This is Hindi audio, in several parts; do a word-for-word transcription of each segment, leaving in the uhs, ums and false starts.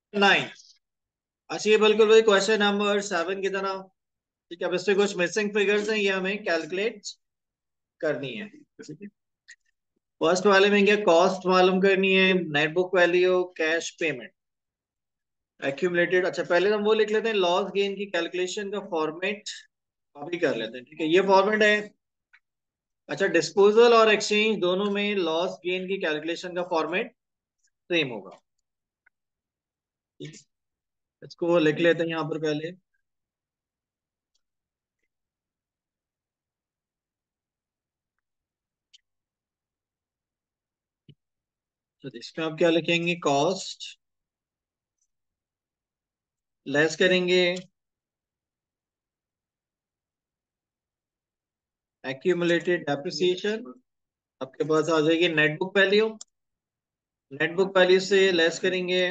नाइन। अच्छा, ये बिल्कुल वही क्वेश्चन नंबर सेवन की तरह। ठीक है, अब इससे कुछ मिसिंग फिगर्स हैं, ये हमें कैलकुलेट करनी है। ठीक है, फर्स्ट वाले में क्या कॉस्ट मालूम करनी है, net book value, cash payment, accumulated. अच्छा, पहले हम वो लिख लेते हैं, लॉस गेन की कैलकुलेशन का फॉर्मेट कॉपी कर लेते हैं। ठीक है, ये फॉर्मेट है। अच्छा, डिस्पोजल और एक्सचेंज दोनों में लॉस गेन की कैलकुलेशन का फॉर्मेट सेम होगा। ठीक है, इसको लिख लेते हैं यहाँ पर पहले। तो इसमें आप क्या लिखेंगे, कॉस्ट लेस करेंगे एक्यूमुलेटेड डेप्रिसिएशन, आपके पास आ जाएगी net book value. Net book value से लेस करेंगे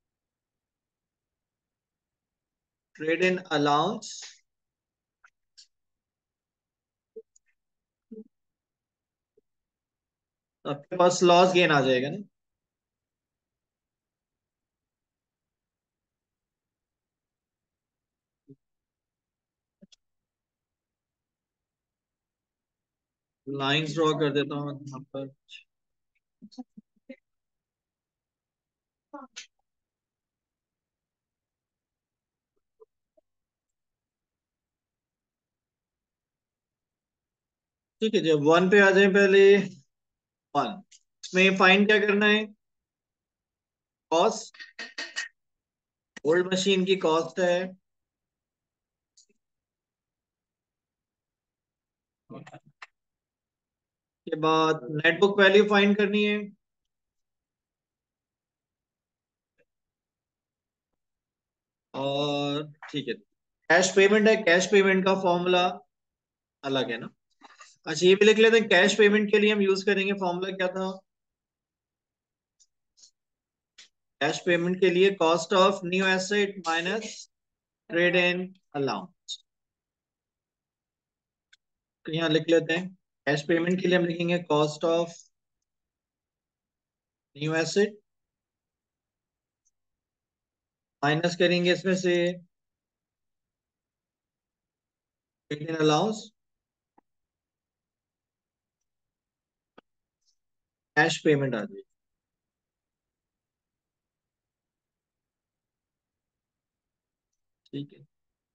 ट्रेड इन अलाउंस, आपके पास लॉस गेन आ जाएगा ना। लाइंस ड्रॉ कर देता हूँ यहाँ पर। ठीक है, जब वन पे आ जाए पहले, वन, इसमें फाइंड क्या करना है, कॉस्ट, ओल्ड मशीन की कॉस्ट है, के बाद नेट बुक वैल्यू फाइंड करनी है। और ठीक है, कैश पेमेंट है, कैश पेमेंट का फॉर्मूला अलग है ना। अच्छा, ये भी लिख लेते हैं, कैश पेमेंट के लिए हम यूज करेंगे फॉर्मूला क्या था, कैश पेमेंट के लिए cost of new asset minus trade in allowance. तो यहाँ लिख लेते हैं, कैश पेमेंट के लिए हम लिखेंगे cost of new asset minus करेंगे इसमें से trade in allowance, cash payment आ जाएगी। ठीक है,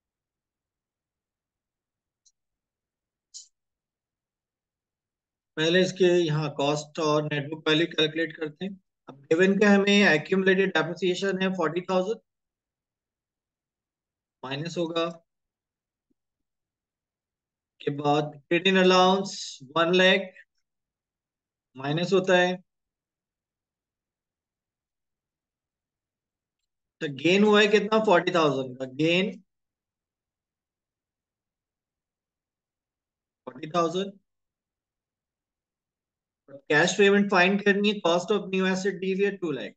पहले इसके यहाँ कॉस्ट और नेटवर्क वैल्यू कैलकुलेट करते हैं। अब गिवन का हमें एक्यूमुलेटेड डेप्रिसिएशन है फोर्टी थाउजेंड, माइनस होगा के बाद trade in allowance one lakh, minus होता है। तो गेन हुआ है कितना, फोर्टी थाउजेंड का gain, forty thousand. Cash payment find करनी है, cost of new asset D V है टू लैख।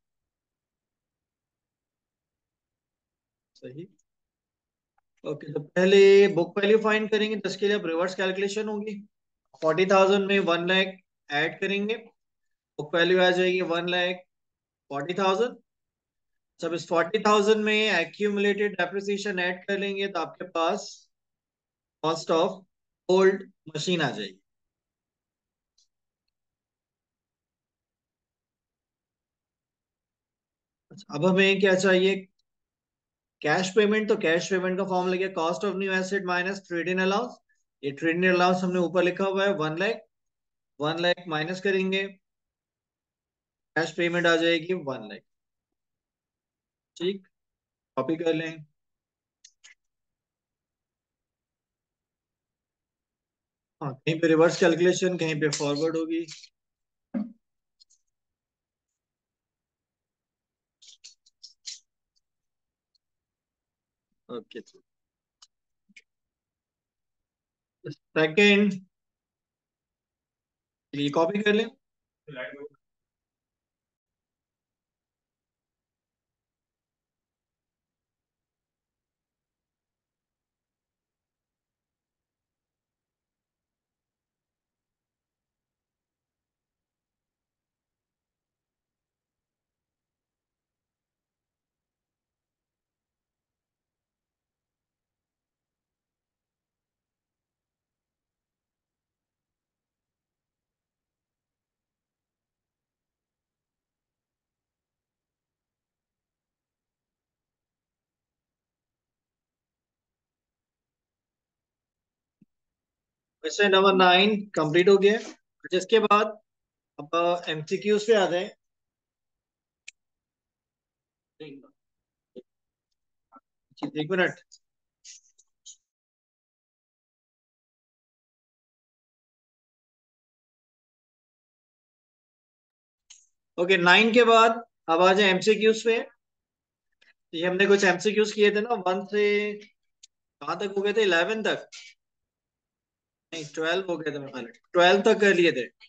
सही। ओके, तो पहले बुक वैल्यू फाइंड करेंगे, तो इसके लिए अब रिवर्स कैलकुलेशन होगी। फोर्टी थाउजेंड में वन लैख ऐड करेंगे, बुक वैल्यू आ जाएगी वन लैख फोर्टी थाउजेंड। जब इस फोर्टी थाउजेंड में एक्यूमुलेटेड डेप्रिसिएशन ऐड कर लेंगे तो आपके पास कॉस्ट ऑफ ओल्ड मशीन आ जाएगी। अच्छा, अब हमें क्या चाहिए, कैश पेमेंट। तो कैश पेमेंट का फॉर्मूला क्या, cost of new asset minus trade in allowance. ये ट्रेड इन अलाउंस हमने ऊपर लिखा हुआ है one lakh, one lakh minus करेंगे, कैश पेमेंट आ जाएगी वन लैख। ठीक, कॉपी कर लें। हाँ, कहीं पे रिवर्स कैलकुलेशन, कहीं पे फॉरवर्ड होगी। ओके, सेकेंड, ये कॉपी कर लें। क्वेश्चन नंबर नाइन कंप्लीट हो गया। जिसके बाद अब एमसीक्यूज पे आ जाए। एक मिनट। ओके, नाइन के बाद अब आ जाए एमसीक्यूज पे। ये हमने कुछ एमसीक्यूज किए थे ना, वन से कहाँ तक हो गए थे, इलेवन तक। नहीं, ट्वेल्व हो गए थे, मैं पहले ट्वेल्व तक कर लिए थे।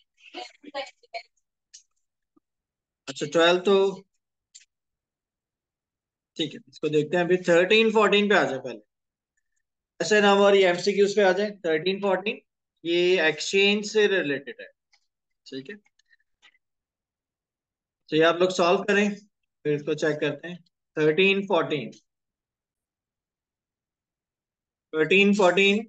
अच्छा, ट्वेल्व तो ठीक है, इसको देखते हैं। अभी थर्टीन फोर्टीन पे आ जाए पहले। ऐसे ना हमारी एमसीक्यूज पे आ जाए थर्टीन फोर्टीन। ये एक्सचेंज से रिलेटेड है। ठीक है, तो ये आप लोग सॉल्व करें, फिर इसको चेक करते हैं। Thirteen fourteen. Thirteen fourteen.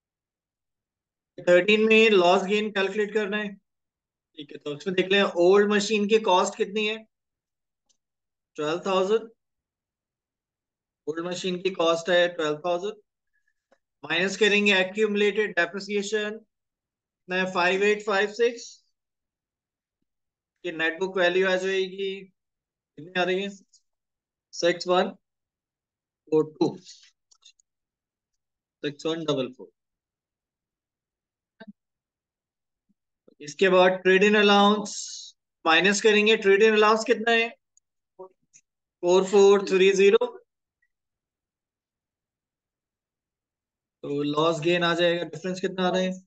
Thirteen में लॉस गेन कैलकुलेट करना है। ठीक है, तो उसमें देख लें ओल्ड मशीन की कॉस्ट कितनी है, ट्वेल्व थाउजेंड। ओल्ड मशीन की कॉस्ट है ट्वेल्व थाउजेंड। माइनस करेंगे accumulated depreciation, five eight five six. कि नेट बुक वैल्यू आ जाएगी, कितनी आ रही है, six one four two. Six one double four. इसके बाद ट्रेड इन अलाउंस माइनस करेंगे। ट्रेड इन अलाउंस कितना है, फोर फोर थ्री जीरो। तो लॉस गेन आ जाएगा, डिफरेंस कितना आ रहा है,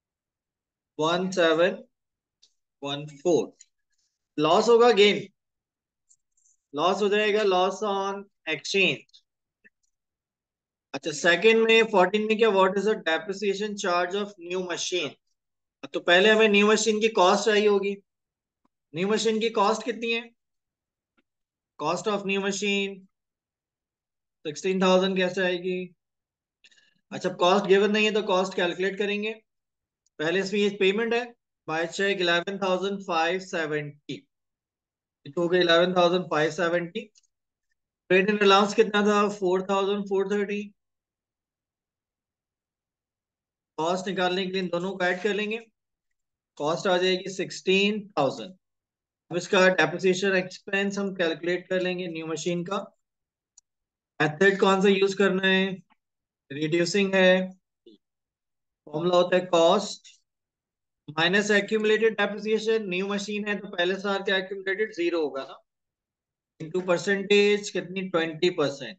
one seven one four. Loss होगा गेन, लॉस हो जाएगा लॉस ऑन एक्सचेंज। अच्छा, सेकंड में फोर्टीन में क्या, what is the depreciation charge of new machine. तो पहले हमें न्यू मशीन की कॉस्ट चाहिए होगी। न्यू मशीन की कॉस्ट कितनी है, cost of new machine sixteen thousand कैसे आएगी। अच्छा, कॉस्ट गिवन नहीं है तो कॉस्ट कैलकुलेट करेंगे। पहले इसमें ये पेमेंट है, by cheque eleven thousand five seventy. हो गई eleven thousand five seventy. Trade in allowance कितना था, four thousand four thirty. Cost निकालने के लिए इन दोनों को ऐड कर लेंगे, कॉस्ट आ जाएगी सिक्सटीन थाउजेंड। अब इसका डेप्रिसिएशन एक्सपेंस हम कैलकुलेट कर लेंगे न्यू मशीन का। मेथड कौन सा यूज करना है, रिड्यूसिंग है। फॉर्मूला होता है cost minus accumulated depreciation. New machine है तो पहले साल का एक्यूमुलेटेड जीरो होगा ना, इंटू परसेंटेज कितनी, ट्वेंटी परसेंट।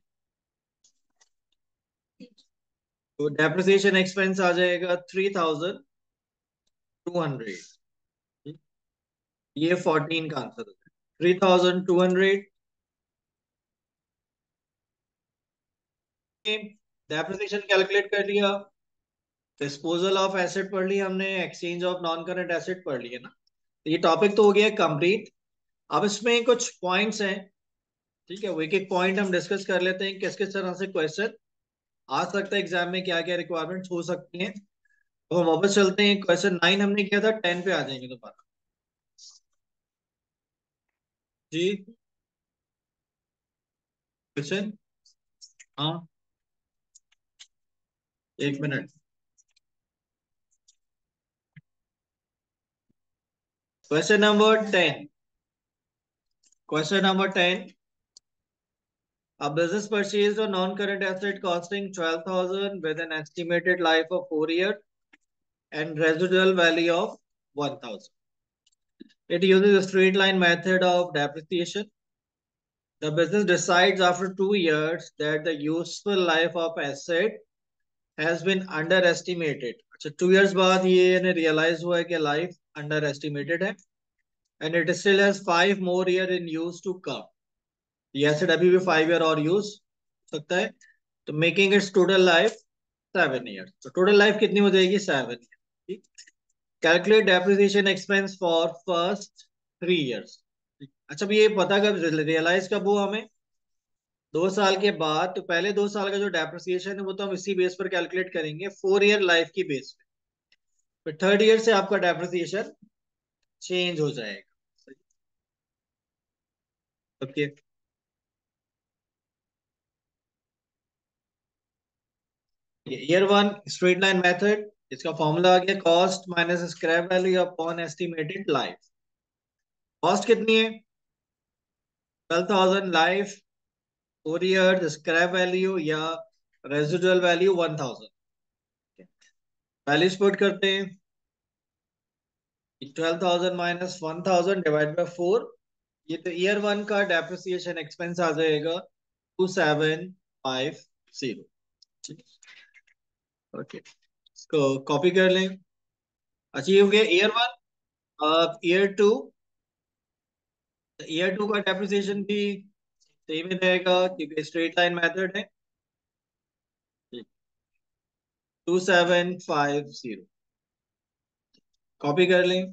तो डेप्रिसिएशन एक्सपेंस आ जाएगा थ्री थाउजेंड टू हंड्रेड। ये फोर्टीन का आंसर है, three thousand two hundred. Depreciation calculate कर लिया, डिस्पोजल ऑफ एसेट पढ़ लिया हमने, exchange of non current asset पढ़ लिया ना। तो ये टॉपिक तो हो गया कंप्लीट। अब इसमें कुछ पॉइंट्स हैं। ठीक है, वो एक एक पॉइंट हम डिस्कस कर लेते हैं, किस किस तरह से क्वेश्चन आ सकता है एग्जाम में, क्या क्या रिक्वायरमेंट्स हो सकती हैं। तो हम वापस चलते हैं, क्वेश्चन नाइन हमने किया था, टेन पे आ जाएंगे दोबारा। जी, क्वेश्चन, हाँ, एक minute. Question number ten. Question number ten. A business purchased a non-current asset costing twelve thousand with an estimated life of four years and residual value of one thousand. It uses a straight line method of depreciation. The business decides after two years that the useful life of asset has been underestimated. अच्छा, टू इयर्स बाद ये ने रियलाइज हुआ है कि लाइफ अंडर एस्टिमेटेड है, and it still has five more year in use to come. ये एसेट अभी भी फाइव ईयर और यूज सकता है, तो making its total life seven year. तो टोटल लाइफ कितनी हो जाएगी, seven year. Calculate depreciation expense for first three years. अच्छा, भी ये पता कब रियलाइज कब हुआ हमें, दो साल के बाद। तो पहले दो साल का जो डेप्रिसिएशन है वो तो हम इसी बेस पर कैलकुलेट करेंगे, फोर ईयर लाइफ की बेस पे। फिर थर्ड ईयर से आपका डेप्रिसिएशन चेंज हो जाएगा। Okay, year one straight line method, इसका फॉर्मूला आ गया cost minus scrap value upon estimated life. Cost कितनी है? Twelve thousand life, four year, scrap value या residual value one thousand. Values put करते हैं। Twelve thousand minus one thousand divide by four, ये तो ईयर वन का डेप्रिसिएशन एक्सपेंस आ जाएगा टू सेवन फाइव जीरो। ठीक है, ओके, इसको कॉपी कर लें। अच्छा, ये हो गया ईयर वन। अब ईयर टू, ईयर टू का डेप्रिसिएशन भी सेम ही रहेगा क्योंकि स्ट्रेट लाइन मेथड है। Two seven five zero, copy कर लें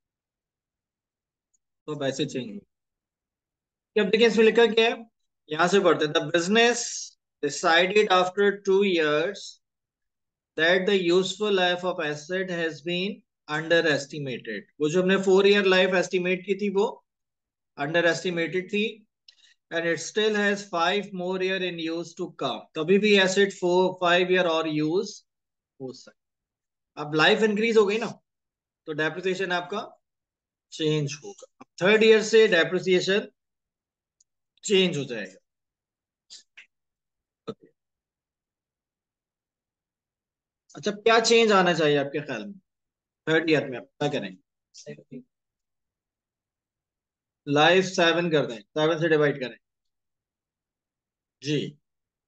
तो वैसे चेंज। अब देखिए इसमें लिखा क्या है, यहां से पढ़ते हैं। The business decided after two years that the useful life of asset has been underestimated. वो जो हमने फोर ईयर लाइफ एस्टिमेट की थी वो अंडर एस्टिमेटेड थी। And it still has five more year in use to come. कभी भी एसेट फोर फाइव ईयर और यूज हो सकता। अब लाइफ इंक्रीज हो गई ना, तो डेप्रिसिएशन आपका चेंज होगा। थर्ड ईयर से डेप्रिसिएशन चेंज हो जाएगा। Okay. अच्छा, क्या चेंज आना चाहिए आपके ख्याल में थर्ड ईयर में? आप क्या करें? लाइफ सेवन कर दें, सेवन से डिवाइड करें। जी,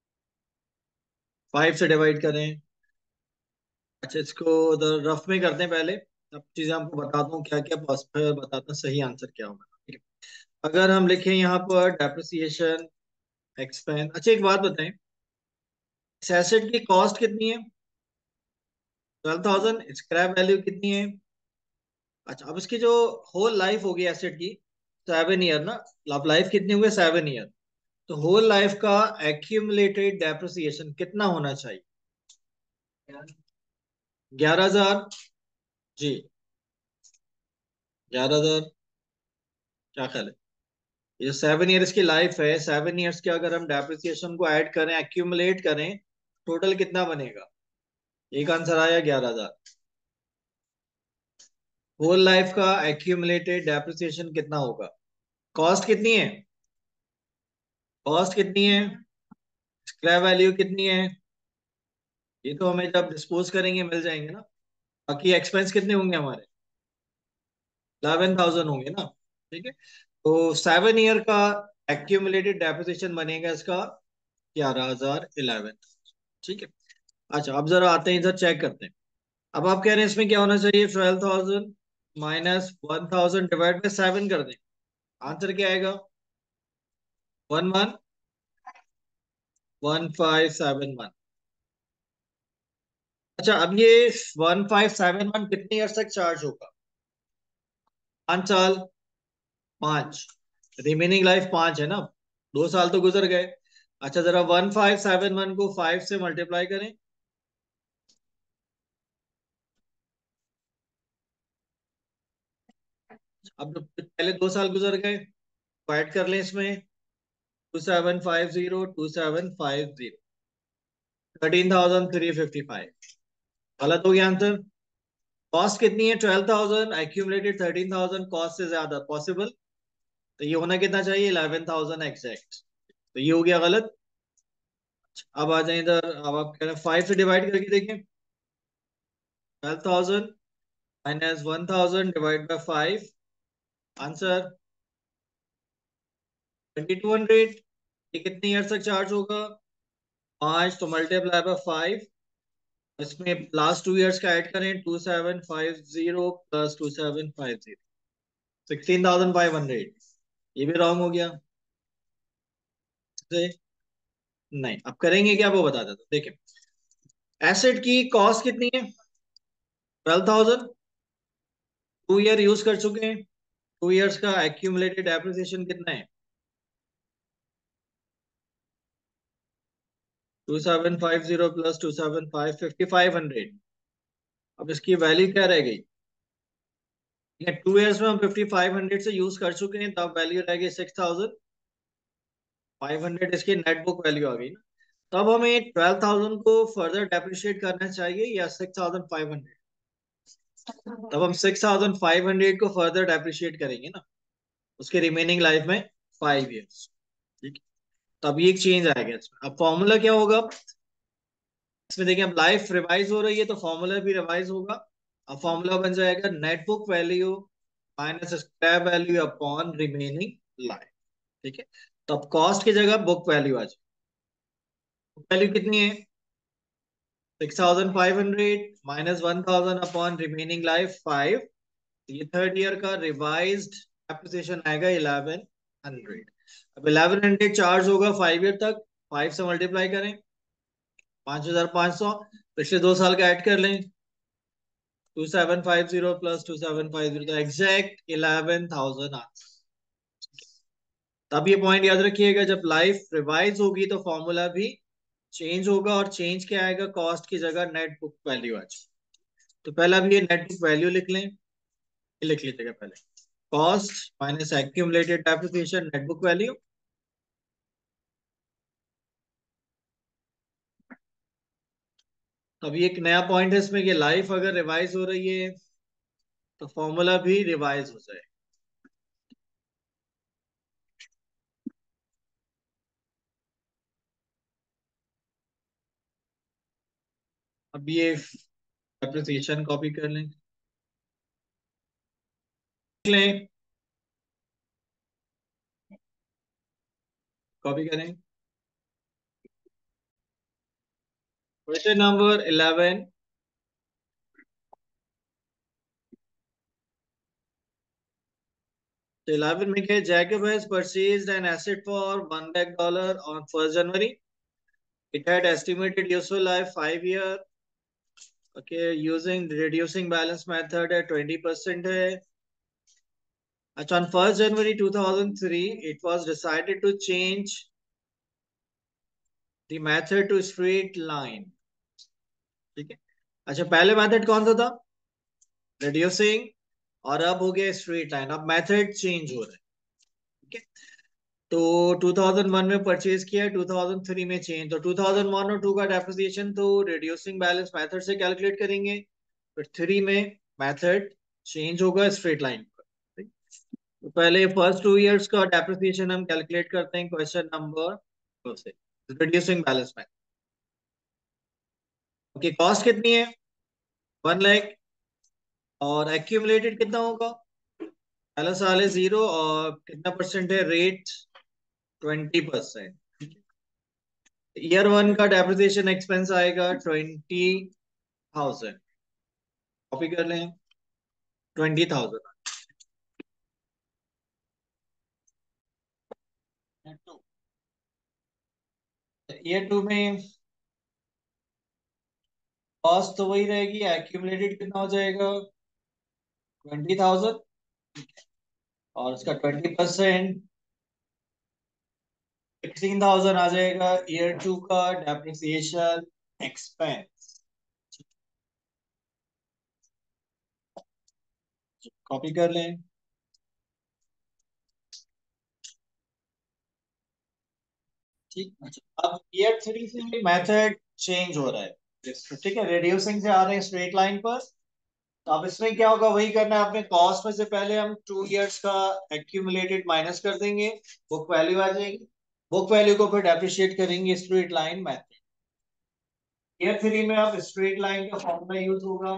फाइव से डिवाइड करें। अच्छा, इसको उधर रफ में करते हैं पहले, सब चीजें आपको बताता हूँ क्या क्या पॉसिबल, बताता हूँ सही आंसर क्या होगा। ठीक है, अगर हम लिखें यहाँ पर डेप्रिसिएशन एक्सपेंस। अच्छा, एक बात बताएं, इस एसेट की कॉस्ट कितनी है? Twelve thousand. स्क्रैप वैल्यू कितनी है? अच्छा, अब इसकी जो होल लाइफ होगी एसेट की, सेवन ईयर ना। अब लाइफ कितनी हुई? Seven year. तो होल लाइफ का एक्यूमुलेटेड डेप्रिसिएशन कितना होना चाहिए? ग्यारह हजार। जी, ग्यारह हजार। क्या ख्याल है? ये सेवन ईयर्स की लाइफ है, सेवन ईयर्स के अगर हम डेप्रिसिएशन को ऐड करें, एक्यूमुलेट करें, टोटल कितना बनेगा? एक आंसर आया ग्यारह हजार। होल लाइफ का एक्यूमुलेटेड डेप्रिसिएशन कितना होगा? कॉस्ट कितनी है? कॉस्ट कितनी है? स्क्रैप वैल्यू कितनी है? ये तो हमें जब डिस्पोज करेंगे मिल जाएंगे ना। बाकी एक्सपेंस कितने होंगे हमारे? इलेवन थाउजेंड होंगे ना। ठीक है, तो सेवन ईयर का एक्यूमुलेटेड डेप्रिसिएशन बनेगा इसका ग्यारह हजार इलेवन। ठीक है। अच्छा, अब जरा आते हैं इधर, चेक करते हैं। अब आप कह रहे हैं इसमें क्या होना चाहिए? Twelve thousand minus one thousand divide by seven कर दें। आंसर क्या आएगा? One one one five seven one. अच्छा, अब ये वन फाइव सेवन वन कितने ईयर तक चार्ज होगा? पांच साल। पांच, रिमेनिंग लाइफ पांच है ना। दो साल तो गुजर गए। अच्छा, जरा वन फाइव सेवन वन को फाइव से मल्टीप्लाई करें। अब तो पहले दो साल गुजर गए, ऐड कर लें इसमें। Two seven five zero, two seven five zero, thirteen thousand three fifty five. गलत हो गया आंसर। कॉस्ट कितनी है? Twelve thousand, accumulated thirteen thousand, cost से ज्यादा पॉसिबल। तो ये होना कितना चाहिए? Eleven thousand exact. तो ये हो गया गलत। अब आ जाए इधर। अब आप कह रहे हैं फाइव से डिवाइड करके देखें। Twelve thousand minus one thousand divide by five, answer twenty two hundred. ये कितने ईयर तक चार्ज होगा? पांच, तो मल्टीप्लाई बाय फाइव। इसमें लास्ट टू इयर्स का ऐड करें। Two seven five zero plus two seven five zero, sixteen thousand five hundred. ये भी रॉन्ग हो गया। से नहीं, अब करेंगे क्या वो बता देता हूं। देखिए, एसेट की कॉस्ट कितनी है? Twelve thousand. Two year use कर चुके हैं। टू इयर्स का एक्यूमुलेटेड डेप्रिसिएशन कितना है? Two seven five zero plus two seven five, fifty five hundred. अब इसकी वैल्यू क्या रह गई? टू इयर्स में हम फिफ्टी फाइव हंड्रेड से यूज कर चुके हैं, तब वैल्यू रह गई सिक्स थाउजेंड फाइव हंड्रेड। इसकी नेट बुक वैल्यू आ गई ना। तब हमें ट्वेल्व थाउजेंड को फर्दर डेप्रिशिएट करना चाहिए या सिक्स थाउजेंड फाइव हंड्रेड? तब हम सिक्स थाउजेंड फाइव हंड्रेड को फर्दर डेप्रिशिएट करेंगे ना, उसके रिमेनिंग लाइफ में फाइव ईयर्स। ठीक है, तब ये एक चेंज आएगा इसमें। अब फॉर्मूला क्या होगा इसमें, देखिए अब लाइफ रिवाइज हो रही है तो फॉर्मूला भी रिवाइज होगा। अब फॉर्मूला बन जाएगा net book value minus scrap value upon remaining life. ठीक है, तो अब कॉस्ट की जगह बुक वैल्यू आ जाए। बुक वैल्यू कितनी है? Six thousand five hundred minus one thousand upon remaining life five. ये थर्ड ईयर का रिवाइज्ड एप्रिसिएशन आएगा इलेवन हंड्रेड। अब इलेवन हंड्रेड चार्ज होगा फाइव ईयर तक। फाइव से मल्टीप्लाई करें, पांच हजार पांच सौ। पिछले दो साल का ऐड कर लें, two seven five zero plus two seven five zero, तो एग्जैक्ट इलेवन थाउजेंड। तब ये पॉइंट याद रखिएगा, जब लाइफ रिवाइज होगी तो फॉर्मूला भी चेंज होगा, और चेंज क्या आएगा, कॉस्ट की जगह नेट बुक वैल्यू आ जाए। तो पहला भी ये नेट बुक वैल्यू लिख लें, ये लिख लीजिएगा पहले, cost minus accumulated depreciation net book value. तो अभी एक नया पॉइंट है इसमें कि लाइफ अगर रिवाइज हो रही है तो फॉर्मूला भी रिवाइज हो जाए। अब ये डेप्रिसिएशन कॉपी कर लें, लिख लें, कॉपी करें। Question number eleven. तो इलेवन में क्या, Jacob has purchased an asset for one lakh dollar on first January. It had estimated useful life five year. Okay, using reducing balance method है, ट्वेंटी परसेंट है। अच्छा, on first January two thousand three, it was decided to change the method to straight line. ठीक है, अच्छा पहले मेथड कौन सा था, रिड्यूसिंग, और अब हो गया स्ट्रेट लाइन। अब मेथड चेंज हो रहा है। ठीक है, तो टू थाउजेंड वन में परचेज किया, टू थाउजेंड थ्री में चेंज, तो टू थाउजेंड वन और टू का डेप्रिसिएशन तो रिड्यूसिंग बैलेंस मेथड से कैलकुलेट करेंगे, फिर थ्री में मेथड चेंज होगा स्ट्रेट लाइन पर। तो पहले फर्स्ट टू इयर्स का डेप्रिसिएशन हम कैलकुलेट करते हैं क्वेश्चन नंबर से, रिड्यूसिंग बैलेंस में। ओके, कॉस्ट कितनी है, वन लाख, और एक्यूमुलेटेड कितना होगा, पहला साल है जीरो, और कितना परसेंट है rate, twenty percent. Year one का डेप्रिसिएशन एक्सपेंस आएगा ट्वेंटी थाउजेंड। कॉपी कर लें, ट्वेंटी थाउजेंड। ईयर टू में कॉस्ट तो वही रहेगी, एक्यूमुलेटेड कितना हो जाएगा, ट्वेंटी थाउजेंड, और उसका ट्वेंटी परसेंट, सिक्सटीन थाउजेंड आ जाएगा ईयर टू का डेप्रिसिएशन एक्सपेंस। कॉपी कर लें। ठीक, अच्छा अब ईयर थ्री से मेथड चेंज हो रहा है। ठीक है, रिड्यूसिंग से आ रहे हैं स्ट्रेट लाइन पर। तो अब इसमें क्या होगा, वही करना है आपने, कॉस्ट में से पहले हम टू इयर्स का एक्यूमुलेटेड माइनस कर देंगे, बुक वैल्यू आ जाएगी। बुक वैल्यू को फिर डेप्रिशिएट करेंगे straight line method. Year three में अब स्ट्रेट लाइन का फॉर्मूला यूज होगा,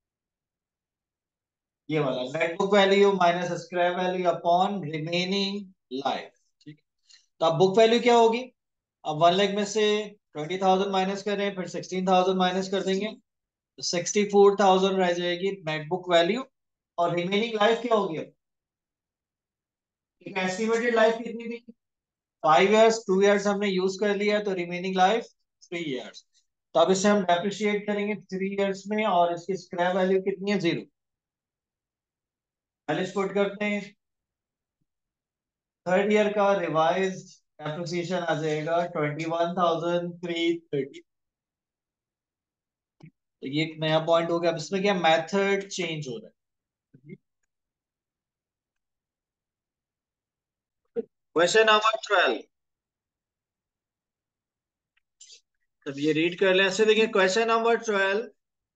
ये वाला, net book value minus scrap value upon remaining life. ठीक है, तो अब बुक वैल्यू क्या होगी, अब वन लाख में से ट्वेंटी थाउजेंड माइनस करें, फिर सिक्सटीन थाउजेंड माइनस कर देंगे, तो सिक्सटी फोर थाउजेंड रह जाएगी नेट बुक वैल्यू। और रिमेनिंग लाइफ क्या होगी, अब एस्टिमेटेड लाइफ कितनी थी, फाइव इयर्स, टू इयर्स हमने यूज कर लिया, तो रिमेनिंग लाइफ थ्री इयर्स। तो अब इसे हम डेप्रिशिएट करेंगे थ्री इयर्स में, और इसकी स्क्रैप वैल्यू कितनी है, जीरो। पहले पुट करते हैं, थर्ड ईयर का रिवाइज डेप्रिसिएशन आ जाएगा twenty one thousand three thirty. तो ये एक नया पॉइंट हो गया। अब इसमें क्या, मेथड चेंज हो रहा है। Question number twelve. अब ये रीड कर लें। ऐसे देखिए क्वेश्चन नंबर ट्वेल्व।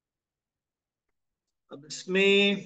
अब इसमें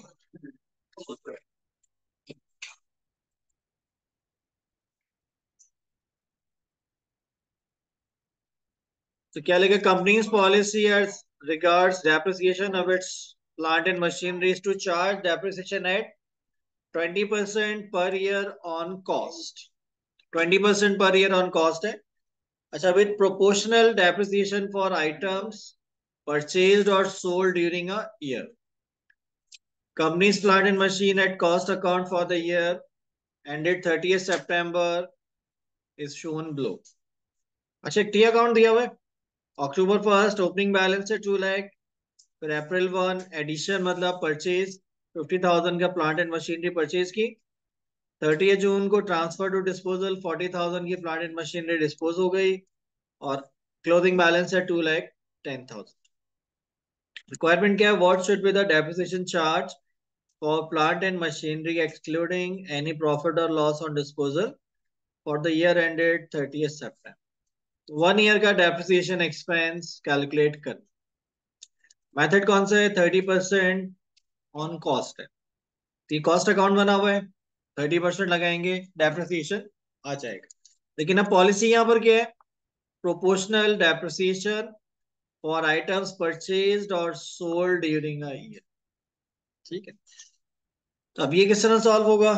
तो क्या लिखा, company's policy as regards depreciation of its plant and machinery is to charge depreciation at twenty percent per year on cost. Twenty percent per year on cost है। अच्छा, with proportional depreciation for items purchased or sold during a year. Company's plant and machine at cost account for the year ended thirtieth September is shown below. अच्छा, एक टी अकाउंट दिया हुआ है। अक्टूबर फर्स्ट ओपनिंग बैलेंस है टू लाख। फिर अप्रैल वन एडिशन मतलब परचेज फिफ्टी थाउजेंड का प्लांट एंड मशीनरी परचेज की। थर्टी जून को transfer to disposal forty thousand की प्लांट एंड मशीनरी डिस्पोज हो गई। और क्लोजिंग बैलेंस है two lakh ten thousand. Requirement क्या है, what should be the depreciation charge for plant and machinery excluding any profit or loss on disposal for the year ended thirtieth September. One year का डेप्रिसिएशन एक्सपेंस कैलकुलेट कर। मेथड कौन सा है, थर्टी परसेंट ऑन कॉस्ट है। तो कॉस्ट अकाउंट बना हुआ है, थर्टी परसेंट लगाएंगे, डेप्रिसिएशन आ जाएगा। लेकिन अब पॉलिसी यहाँ पर क्या है, proportional depreciation for items purchased और सोल्ड ड्यूरिंग अ ईयर। ठीक है, तो अब ये किस तरह सॉल्व होगा।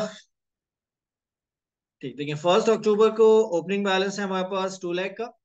ठीक, देखिए फर्स्ट अक्टूबर को ओपनिंग बैलेंस है हमारे पास टू लाख का।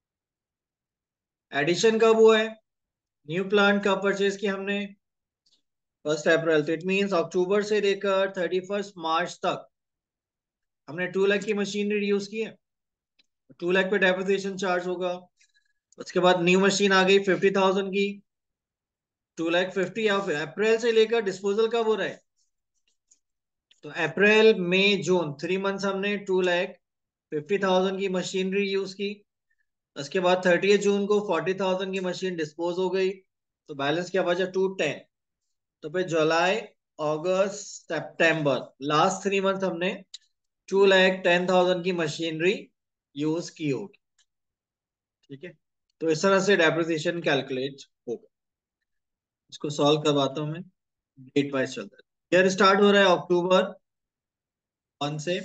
एडिशन कब हुआ है, न्यू प्लांट कब परचेज किया हमने, फर्स्ट अप्रैल। तो इट मींस अक्टूबर से लेकर थर्टी फर्स्ट मार्च तक हमने टू लाख की मशीनरी यूज की है। टू लाख पे डेप्रिसिएशन चार्ज होगा। उसके बाद न्यू मशीन आ गई फिफ्टी थाउजेंड की, टू लाख फिफ्टी। या फिर अप्रैल से लेकर डिस्पोजल कब हो रहा है, तो अप्रैल मई जून थ्री मंथ्स हमने टू लाख फिफ्टी थाउजेंड की मशीनरी यूज की। उसके बाद थर्टी जून को फोर्टी थाउजेंड की मशीन डिस्पोज हो गई, तो बैलेंस क्या बचा, टू टेन। तो फिर जुलाई अगस्त सितंबर लास्ट थ्री मंथ हमने टू लाख टेन थाउजेंड की मशीनरी यूज की होगी। ठीक है, तो इस तरह से डेप्रिसिएशन कैलकुलेट होगा। इसको सॉल्व करवाता हूं मैं, डेट वाइज चलता है। ईयर स्टार्ट हो रहा है अक्टूबर वन से।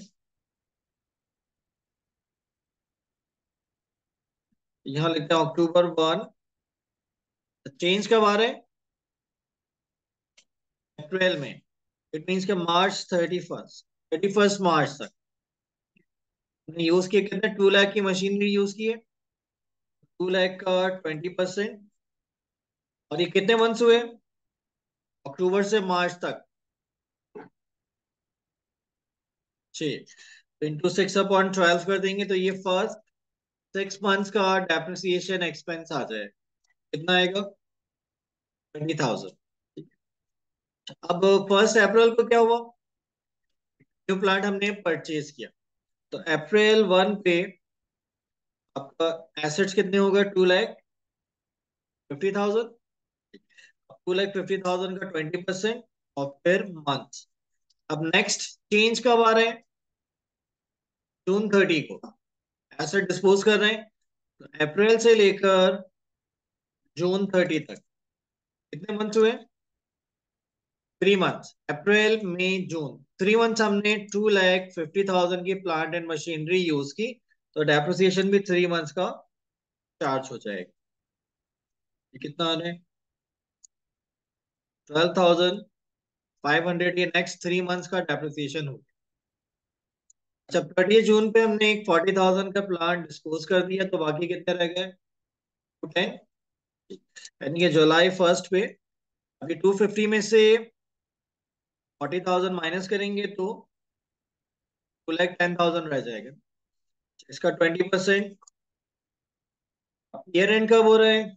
यहाँ लिखते हैं अक्टूबर वन। चेंज कब आ रहा है, अप्रैल में। इट मीन्स के March thirty first thirty first March तक हमने यूज किया। कितने, टू लाख की मशीनरी यूज की है, टू लाख का ट्वेंटी परसेंट। और ये कितने मंथ्स हुए, अक्टूबर से मार्च तक, छह। इंटू सिक्स अपॉन ट्वेल्व कर देंगे तो ये फर्स्ट सिक्स मंथ्स का डेप्रिसिएशन एक्सपेंस आ जाए। कितना आएगा, ट्वेंटी थाउजेंड। अब फर्स्ट अप्रैल को क्या हुआ, न्यू प्लांट हमने परचेज किया। तो अप्रैल वन पे आपका एसेट्स कितने होगा, two lakh fifty thousand. Two lakh fifty thousand का ट्वेंटी परसेंट। और फिर मंथ। अब नेक्स्ट चेंज कब आ रहे हैं, जून थर्टी को एसेट डिस्पोज कर रहे हैं। तो अप्रैल से लेकर जून थर्टी तक कितने मंथ हुए, थ्री मंथ्स। अप्रैल मई जून थ्री मंथ्स हमने टू लाख फिफ्टी थाउजेंड की प्लांट एंड मशीनरी यूज की। तो डेप्रिसिएशन भी थ्री मंथ्स का चार्ज हो जाएगा। ये कितना आ रहा है, ट्वेल्व थाउजेंड फाइव हंड्रेड। ये नेक्स्ट थ्री मंथ्स का डेप्रिसिएशन हो। अच्छा, थर्टी जून पे हमने एक फोर्टी थाउजेंड का प्लांट डिस्पोज कर दिया, तो बाकी कितने रह गए, टू टेन। यानी कि जुलाई फर्स्ट पे अभी टू फिफ्टी में से फोर्टी थाउजेंड माइनस करेंगे तो टू लैख टेन थाउजेंड रह जाएगा। इसका ट्वेंटी परसेंट। ईयर एंड कब हो रहा है,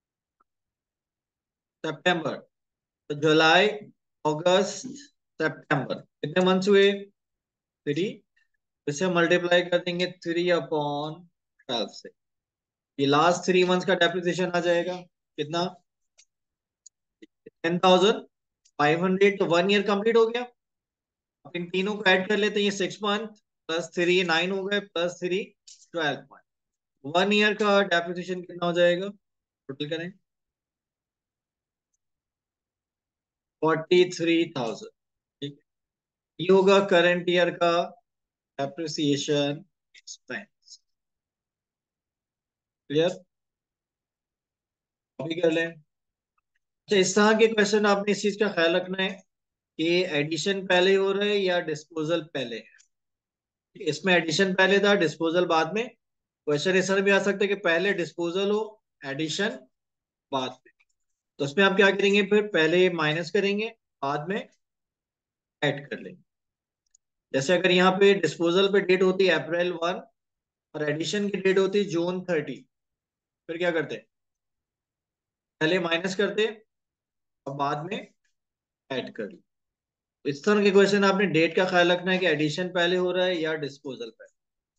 सितंबर। तो जुलाई अगस्त सितंबर कितने मंथ्स हुए, थ्री। इसे मल्टीप्लाई कर देंगे थ्री अपॉन ट्वेल्व से। ये लास्ट थ्री मंथ्स का डेप्रिसिएशन आ जाएगा, कितना, टेन थाउजेंड फाइव हंड्रेड। तो वन ईयर कंप्लीट हो गया। अब इन तीनों को ऐड कर लेते हैं, ये six month plus three nine हो गए, plus three twelve month. One year का डेप्रिसिएशन कितना हो जाएगा, टोटल करें, फोर्टी थ्री थाउजेंड। ठीक है, ये होगा करंट ईयर का डेप्रिसिएशन एक्सपेंस। क्लियर, कॉपी कर लें। अच्छा, इस तरह के क्वेश्चन आपने इस चीज का ख्याल रखना है कि एडिशन पहले हो रहा है या डिस्पोजल पहले है। इसमें एडिशन पहले था, डिस्पोजल बाद में। क्वेश्चन इस तरह भी आ सकता है कि पहले डिस्पोजल हो, एडिशन बाद में। तो उसमें आप क्या करेंगे, फिर पहले माइनस करेंगे, बाद में ऐड कर लेंगे। जैसे अगर यहाँ पे डिस्पोजल पे डेट होती है अप्रैल वन, और एडिशन की डेट होती है जून थर्टी, फिर क्या करते, पहले माइनस करते और बाद में ऐड कर लेते। इस तरह के क्वेश्चन आपने डेट का ख्याल रखना है कि एडिशन पहले हो रहा है या डिस्पोजल पहले।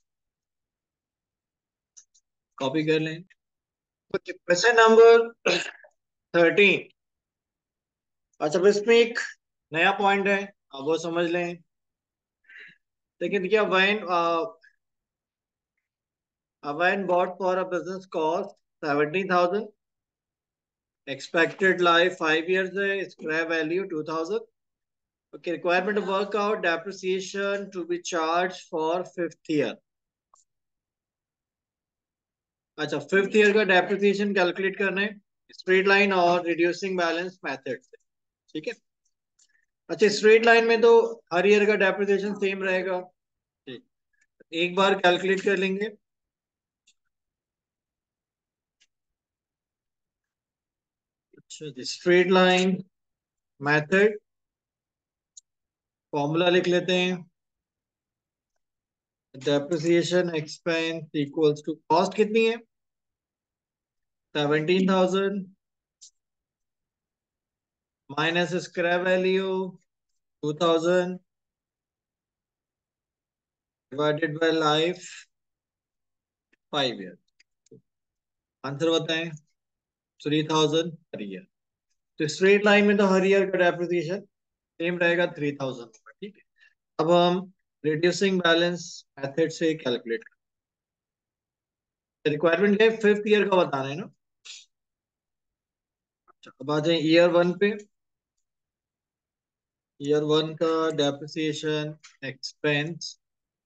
कॉपी कर लें। Question number thirteen. अच्छा, अब इसमें एक नया पॉइंट है, अब वो समझ लें। लेकिन क्या, van van bought for a business cost seventy thousand, expected life five years है, scrap value two thousand. Okay, requirement to work out depreciation to be charge for fifth year. अच्छा, फिफ्थ ईयर का डेप्रिसिएशन कैलकुलेट करना है स्ट्रेट लाइन और रिड्यूसिंग बैलेंस मेथड से। ठीक है। अच्छा, स्ट्रेट लाइन में तो हर ईयर का डेप्रिसिएशन सेम रहेगा। ठीक, एक बार कैलकुलेट कर लेंगे। अच्छा जी, स्ट्रेट लाइन मेथड फॉर्मूला लिख लेते हैं। Depreciation expense equals to, cost कितनी है, seventeen thousand, minus scrap value two thousand, divided by life five year. Answer बताएं, थ्री थाउजेंड पर ईयर। तो स्ट्रेट लाइन में तो हर ईयर का डेप्रिसिएशन सेम रहेगा, थ्री थाउजेंड होगा। ठीक है। अब हम रिड्यूसिंग बैलेंस मेथड से कैलकुलेट, रिक्वायरमेंट है फिफ्थ ईयर का बताना है ना। अच्छा, अब आ जाए ईयर वन पे। ईयर वन का डेप्रिसिएशन एक्सपेंस,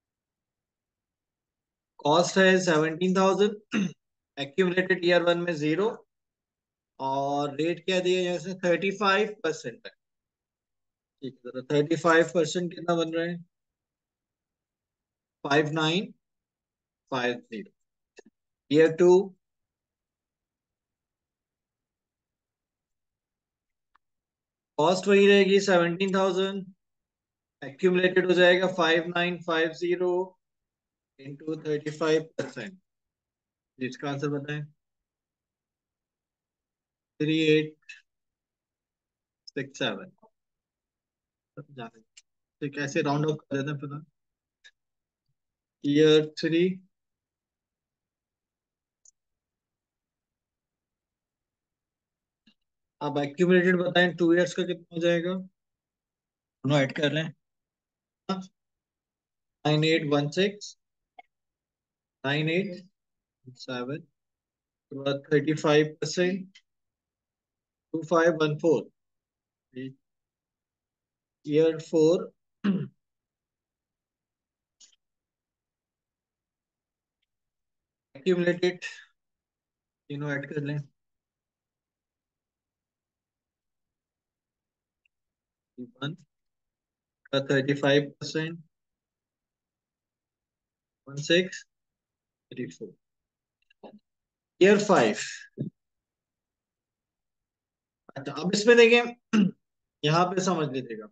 कॉस्ट है seventeen thousand, accumulated year one में जीरो, और रेट क्या दिया है, जैसे थर्टी फाइव परसेंट। है ठीक है, तो थर्टी फाइव परसेंट कितना बन रहा है, five nine five zero. Year two, cost वही रहेगी सेवनटीन थाउजेंड, एक्यूमुलेटेड हो जाएगा five nine five zero, into thirty five percent. जिसका आंसर बताएं, थ्री एट सिक्स सेवन। तो कैसे राउंड ऑफ कर देते हैं फिर। ईयर थ्री, अब एक्यूमुलेटेड बताएं, टू इयर्स का कितना हो जाएगा, दोनों ऐड कर लें। Nine eight one six, nine eight seven, thirty five percent, two five one four. Year four, accumulated तीनों ऐड कर लें। वन का thirty five percent, one six three four. Year five. अच्छा, अब इसमें देखें, यहाँ पे समझ लीजिएगा।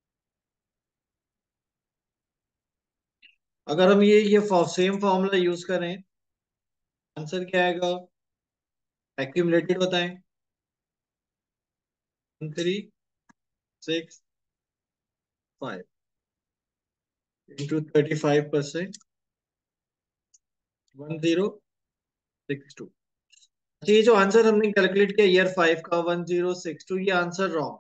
अगर हम ये ये सेम फॉर्मूला यूज करें, आंसर क्या आएगा, एक्यूमुलेटेड बताएं, three six five, into thirty five percent, one zero six two. ये जो आंसर हमने कैलकुलेट किया ईयर फाइव का वन जीरो सिक्स टू, ये आंसर रॉन्ग।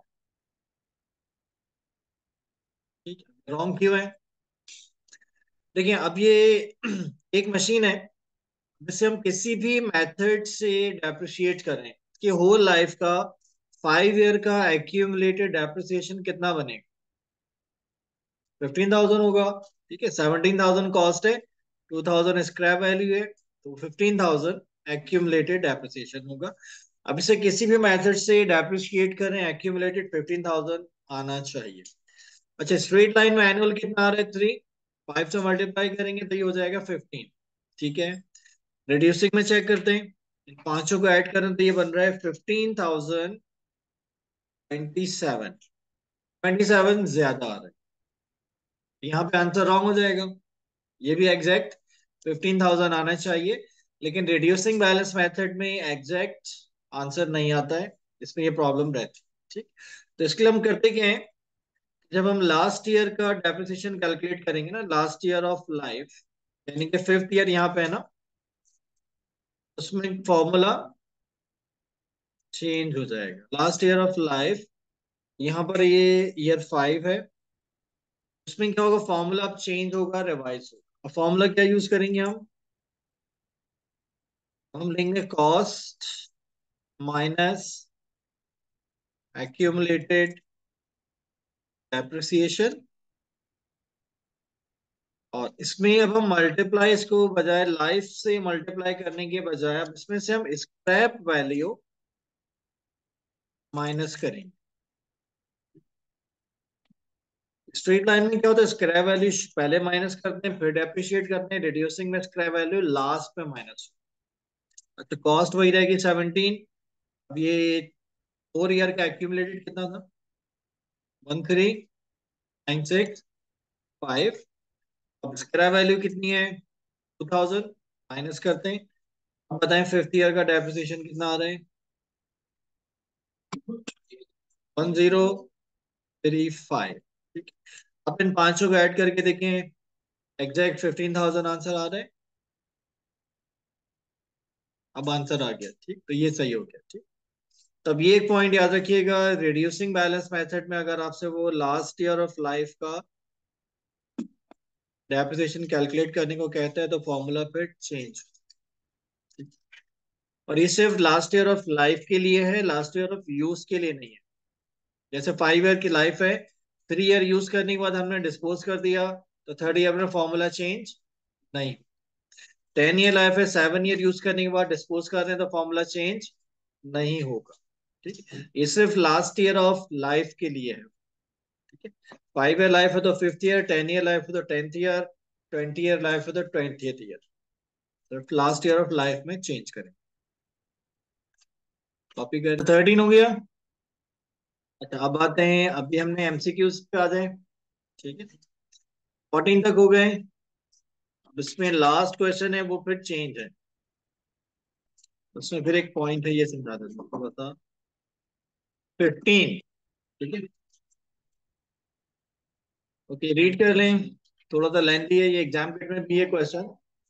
ठीक है, रॉन्ग क्यों है, देखिए अब ये एक मशीन है, जैसे हम किसी भी मेथड से डेप्रिशिएट करें कि होल लाइफ का फाइव ईयर का एक्यूमुलेटेड डेप्रिसिएशन कितना बनेगा? फिफ्टीन थाउजेंड होगा। ठीक है, सेवनटीन थाउजेंड कॉस्ट है, टू थाउजेंड स्क्रैप वैल्यू है, तो फिफ्टीन थाउजेंड एक्यूमुलेटेड डेप्रिसिएशन होगा। अब इसे किसी भी मेथड से डेप्रिशिएट करें, एक्यूमुलेटेड फिफ्टीन थाउजेंड आना चाहिए। अच्छा, स्ट्रेट लाइन में एनुअल कितना आ रहा है? थ्री। फाइव से मल्टीप्लाई करेंगे तो ये हो जाएगा फिफ्टीन। ठीक है, रिड्यूसिंग में चेक करते हैं, इन पांचों को ऐड करें तो ये बन रहा है fifteen thousand twenty seven. Twenty seven ज्यादा आ रहा है, यहाँ पे आंसर रॉन्ग हो जाएगा। ये भी एग्जैक्ट फिफ्टीन थाउजेंड आना चाहिए, लेकिन रिड्यूसिंग बैलेंस मेथड में एग्जैक्ट आंसर नहीं आता है, इसमें ये प्रॉब्लम रहती है। ठीक, तो इसके लिए हम करते क्या है, जब हम लास्ट ईयर का डेप्रिसिएशन कैलकुलेट करेंगे ना, लास्ट ईयर ऑफ लाइफ, यानी कि फिफ्थ ईयर यहाँ पे है ना, उसमें फॉर्मूला चेंज हो जाएगा। लास्ट ईयर ऑफ लाइफ, यहाँ पर ये ईयर फाइव है, उसमें क्या होगा, फॉर्मूला अब चेंज होगा, रिवाइज होगा। फॉर्मूला क्या यूज करेंगे हम हम लेंगे कॉस्ट माइनस एक्यूमुलेटेड डेप्रिसिएशन, और इसमें अब हम मल्टीप्लाई, इसको बजाय लाइफ से मल्टीप्लाई करने के बजाय अब इसमें से हम स्क्रैप वैल्यू माइनस करेंगे। स्ट्रेट लाइन में क्या होता है, स्क्रैप वैल्यू पहले माइनस करते हैं, फिर डेप्रिशिएट करते हैं। रिड्यूसिंग में स्क्रैप वैल्यू लास्ट में माइनस। तो कॉस्ट वही रहेगी सेवनटीन। अब ये फोर ईयर का एक्यूमुलेटेड कितना था? One three nine six five. अब स्क्रैप वैल्यू कितनी है? Two thousand. माइनस करते हैं। अब बताएं फिफ्थ ईयर का डेप्रिसिएशन कितना आ रहा है? One zero three five. ठीक है, अब इन पांचों को ऐड करके देखें, एग्जैक्ट फिफ्टीन थाउजेंड आंसर आ रहा है। अब आंसर आ गया। ठीक, तो ये सही हो गया। ठीक, तब ये एक पॉइंट याद रखिएगा, रिड्यूसिंग बैलेंस मेथड में अगर आपसे वो लास्ट ईयर ऑफ लाइफ का डेप्रिसिएशन कैलकुलेट करने को कहता है तो फॉर्मूला फिर चेंज। और ये सिर्फ लास्ट ईयर ऑफ लाइफ के लिए है, लास्ट ईयर ऑफ यूज के लिए नहीं है। जैसे फाइव ईयर की लाइफ है, थ्री ईयर यूज करने के बाद हमने डिस्पोज कर दिया, तो थर्ड ईयर में फॉर्मूला चेंज नहीं। टेन ईयर लाइफ है, सेवन ईयर यूज करने के बाद डिस्पोज कर रहे हैं तो फॉर्मूला चेंज नहीं होगा। ठीक है, ये सिर्फ लास्ट ईयर ऑफ लाइफ के लिए है। ठीक है, फाइव ईयर लाइफ है तो fifth year, ten year life है तो tenth year, twenty year life है तो ट्वेंटियथ ईयर। तो लास्ट ईयर ऑफ लाइफ में चेंज करें। कॉपी कर, थर्टीन हो गया। अच्छा, अब आते हैं, अभी हमने एमसीक्यूज पे आ जाए। ठीक है, फोर्टीन तक हो गए। अब इसमें लास्ट क्वेश्चन है, वो फिर चेंज है। उसमें फिर एक पॉइंट है, ये समझा देता हूँ, बता। फिफ्टीन। ठीक है, ओके, रीड कर लें। थोड़ा सा लेंथी है, ये एग्जाम पेपर में भी है क्वेश्चन।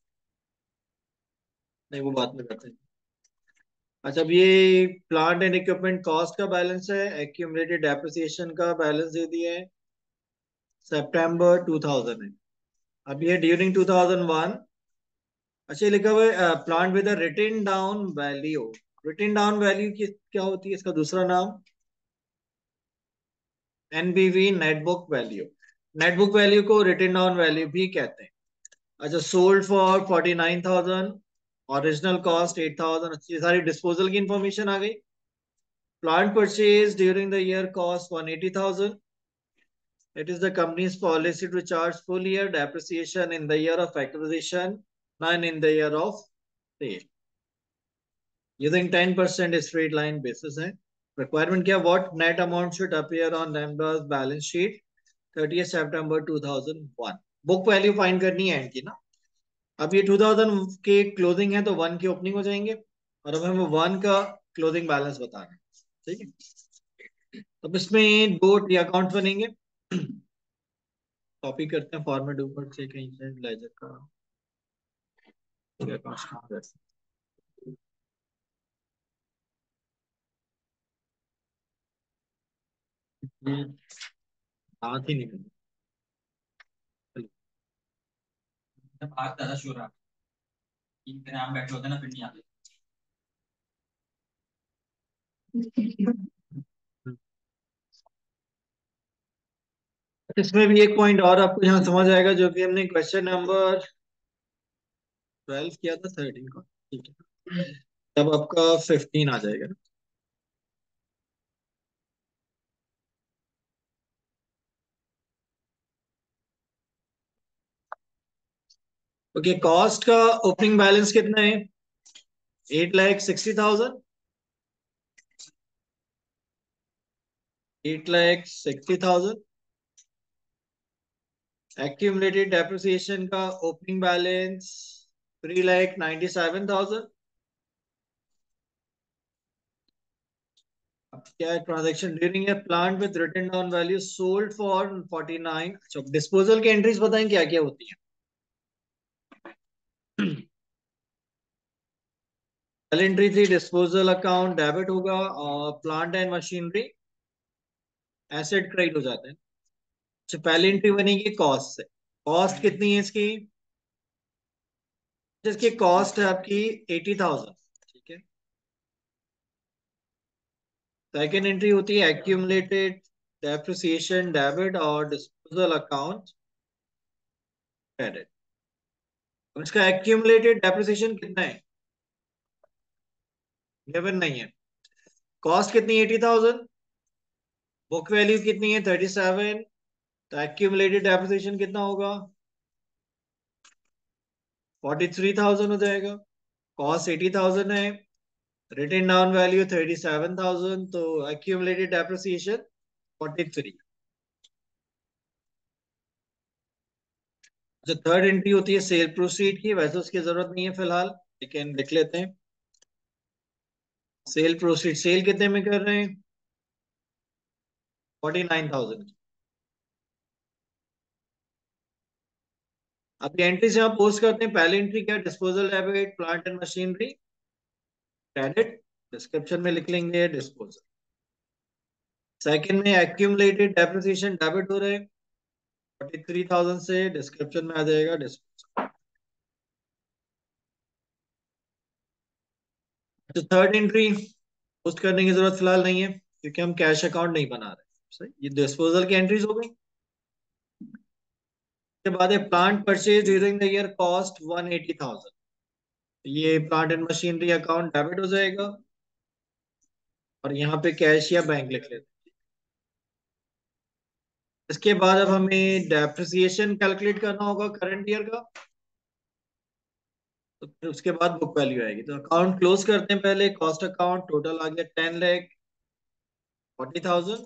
नहीं, वो बात में करते हैं। अच्छा, अब ये प्लांट एंड इक्विपमेंट कॉस्ट का बैलेंस है, एक्यूमुलेटेड डेप्रिसिएशन का बैलेंस दे दिया है, सितंबर टू थाउजेंड है। अब ये ड्यूरिंग टू थाउजेंड वन। अच्छा, ये लिखा हुआ है plant with written down value. Written down value की क्या होती है, इसका दूसरा नाम? NBV, net book value. Net book value को रिटन डाउन वैल्यू भी कहते हैं। अच्छा, sold for forty nine thousand, original cost eight thousand. अच्छी सारी डिस्पोजल की इंफॉर्मेशन आ गई। Plant purchase during the year cost one eighty thousand. It is the company's policy to charge full year depreciation in the year of acquisition, none in the year of sale. Using ten percent straight line basis है। Requirement क्या? What net amount should appear on Lambda's balance sheet thirtieth September two thousand one? Book value find करनी है इनकी ना। अब ये टू थाउजेंड के क्लोजिंग है तो वन की ओपनिंग हो जाएंगे, और अब हमें वन का क्लोजिंग बैलेंस बताना है। ठीक है, अब इसमें दो अकाउंट बनेंगे। कॉपी करते हैं फॉर्मेट ऊपर से कहीं से, लेजर का अकाउंट। हाथ ही निकल। आज ज्यादा शोर आ इनके नाम बैठे होते ना फिर नहीं आते। इसमें भी एक पॉइंट और आपको यहाँ समझ आएगा, जो भी हमने क्वेश्चन नंबर ट्वेल्व किया था थर्टीन का, ठीक है, तब आपका फिफ्टीन आ जाएगा। ओके, कॉस्ट का ओपनिंग बैलेंस कितना है? Eight lakh sixty thousand. Eight lakh sixty thousand. Accumulated depreciation का opening balance three lakh ninety seven thousand. अब क्या है? Transaction during a plant with written down value sold for forty nine. अच्छा, डिस्पोजल की एंट्रीज बताएं क्या क्या होती हैं। पहली एंट्री थी डिस्पोजल अकाउंट डेबिट होगा, और plant and machinery asset credit हो जाते हैं। अच्छा, पहली एंट्री बनेगी कॉस्ट से। कॉस्ट कितनी है इसकी? जिसकी कॉस्ट है आपकी एटी थाउजेंड, ठीक है। सेकेंड एंट्री होती है एक्यूमुलेटेड डेप्रिसिएशन डेबिट और डिस्पोजल अकाउंट क्रेडिट। इसका एक्यूमुलेटेड डेप्रिसिएशन कितना है? गिवन नहीं है। कॉस्ट कितनी? Eighty thousand. बुक वैल्यू कितनी है? Thirty seven. तो एक्यूमुलेटेड डेप्रिसिएशन कितना होगा? फोर्टी थ्री थाउजेंड हो जाएगा। कॉस्ट एटी थाउजेंड है, written down value thirty seven thousand, तो एक्यूमुलेटेड डेप्रिसिएशन फोर्टी थ्री। जो थर्ड एंट्री होती है सेल प्रोसीड की, वैसे उसकी जरूरत नहीं है फिलहाल, लेकिन लिख लेते हैं। सेल प्रोसीड, सेल कितने में कर रहे हैं? Forty nine thousand. अब एंट्री से आप पोस्ट करते हैं। पहली एंट्री क्या? Disposal debit plant and machinery credit, description में लिख लेंगे डिस्पोजल। सेकंड में एक्यूमुलेटेड डेप्रिसिएशन डेबिट हो रहे हैं फोर्टी थ्री थाउजेंड से, डिस्क्रिप्शन में आ जाएगा डिस्पोजल। तो थर्ड एंट्री पोस्ट करने की जरूरत फिलहाल नहीं है, क्योंकि हम कैश अकाउंट नहीं बना रहे। सही, ये डिस्पोजल की एंट्रीज हो गई। के बाद है plant purchase during the year cost one eighty thousand. ये plant and machinery account debit हो जाएगा, और यहाँ पे कैश या बैंक लिख लेते हैं। इसके बाद अब हमें डेप्रिसिएशन कैलकुलेट करना होगा करंट ईयर का, तो फिर उसके बाद बुक वैल्यू आएगी। तो अकाउंट क्लोज करते हैं पहले। कॉस्ट अकाउंट टोटल आ गया टेन लाख फोर्टी थाउजेंड,